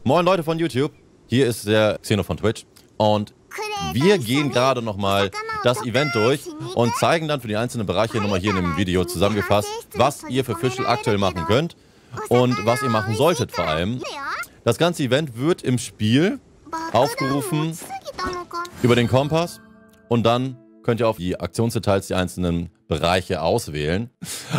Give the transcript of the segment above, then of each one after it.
Moin Leute von YouTube, hier ist der Xeno von Twitch und wir gehen gerade nochmal das Event durch und zeigen dann für die einzelnen Bereiche nochmal hier in dem Video zusammengefasst, was ihr für Fischl aktuell machen könnt und was ihr machen solltet vor allem. Das ganze Event wird im Spiel aufgerufen über den Kompass und dann könnt ihr auf die Aktionsdetails die einzelnen Bereiche auswählen.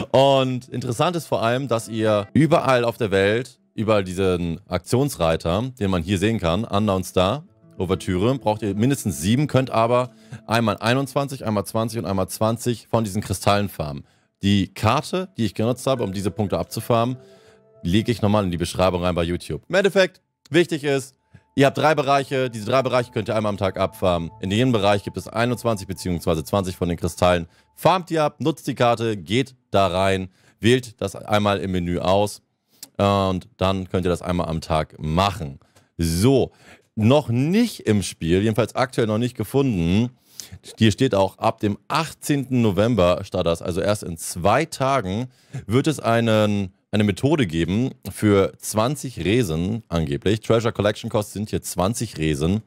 Und interessant ist vor allem, dass ihr überall auf der Welt, überall diesen Aktionsreiter, den man hier sehen kann, Unknown Star, Ouvertüre, braucht ihr mindestens 7, könnt aber einmal 21, einmal 20 und einmal 20 von diesen Kristallen farmen. Die Karte, die ich genutzt habe, um diese Punkte abzufarmen, lege ich nochmal in die Beschreibung rein bei YouTube. Im Endeffekt, wichtig ist, ihr habt 3 Bereiche, diese 3 Bereiche könnt ihr einmal am Tag abfarmen. In jedem Bereich gibt es 21 bzw. 20 von den Kristallen. Farmt ihr ab, nutzt die Karte, geht da rein, wählt das einmal im Menü aus und dann könnt ihr das einmal am Tag machen. So, noch nicht im Spiel, jedenfalls aktuell noch nicht gefunden. Hier steht auch, ab dem 18. November statt das, also erst in 2 Tagen, wird es eine Methode geben für 20 Resen angeblich. Treasure Collection Costs sind hier 20 Resen,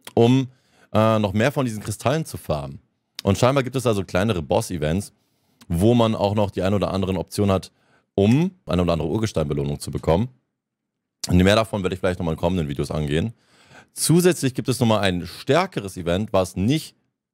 um noch mehr von diesen Kristallen zu farmen. Und scheinbar gibt es also kleinere Boss-Events, wo man auch noch die ein oder anderen Optionen hat, um eine oder andere Urgesteinbelohnung zu bekommen. Und mehr davon werde ich vielleicht nochmal in kommenden Videos angehen. Zusätzlich gibt es nochmal ein stärkeres Event, was nicht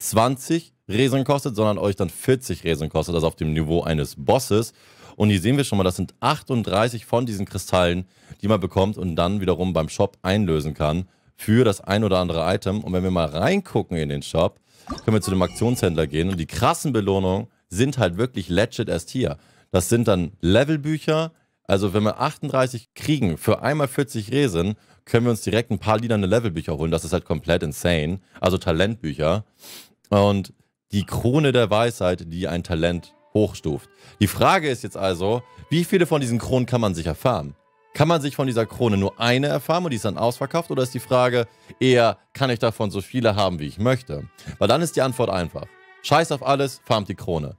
20 Resen kostet, sondern euch dann 40 Resen kostet, also auf dem Niveau eines Bosses. Und hier sehen wir schon mal, das sind 38 von diesen Kristallen, die man bekommt und dann wiederum beim Shop einlösen kann für das ein oder andere Item. Und wenn wir mal reingucken in den Shop, können wir zu dem Aktionshändler gehen. Und die krassen Belohnungen sind halt wirklich legit erst hier. Das sind dann Levelbücher. Also wenn wir 38 kriegen für einmal 40 Resen, können wir uns direkt ein paar lilane Levelbücher holen. Das ist halt komplett insane. Also Talentbücher. Und die Krone der Weisheit, die ein Talent hochstuft. Die Frage ist jetzt also, wie viele von diesen Kronen kann man sich erfahren? Kann man sich von dieser Krone nur eine erfahren und die ist dann ausverkauft? Oder ist die Frage eher, kann ich davon so viele haben, wie ich möchte? Weil dann ist die Antwort einfach. Scheiß auf alles, farmt die Krone.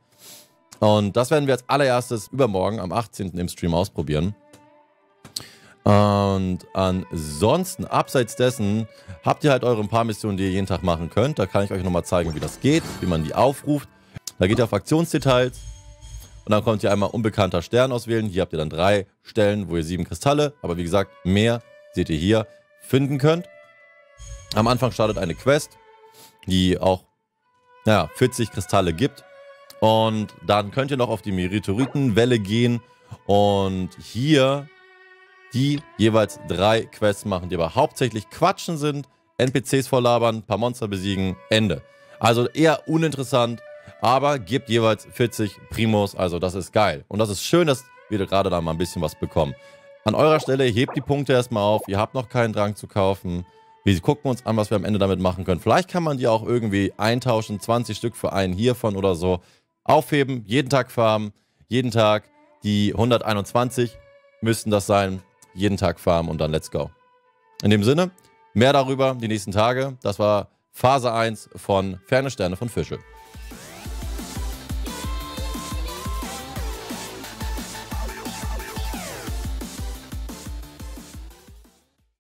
Und das werden wir als allererstes übermorgen am 18. im Stream ausprobieren. Und ansonsten, abseits dessen, habt ihr halt eure ein paar Missionen, die ihr jeden Tag machen könnt. Da kann ich euch nochmal zeigen, wie das geht, wie man die aufruft. Da geht ihr auf Aktionsdetails und dann könnt ihr einmal unbekannter Stern auswählen. Hier habt ihr dann 3 Stellen, wo ihr 7 Kristalle, aber wie gesagt, mehr seht ihr hier, finden könnt. Am Anfang startet eine Quest, die auch 40 Kristalle gibt. Und dann könnt ihr noch auf die Meteoritenwelle gehen und hier die jeweils 3 Quests machen, die aber hauptsächlich Quatschen sind, NPCs volllabern, ein paar Monster besiegen, Ende. Also eher uninteressant, aber gibt jeweils 40 Primos, also das ist geil. Und das ist schön, dass wir gerade da mal ein bisschen was bekommen. An eurer Stelle hebt die Punkte erstmal auf, ihr habt noch keinen Drang zu kaufen. Wir gucken uns an, was wir am Ende damit machen können. Vielleicht kann man die auch irgendwie eintauschen, 20 Stück für einen hiervon oder so. Aufheben, jeden Tag farmen, jeden Tag die 121 müssten das sein, jeden Tag farmen und dann let's go. In dem Sinne, mehr darüber die nächsten Tage. Das war Phase 1 von Ferne Sterne von Fischl.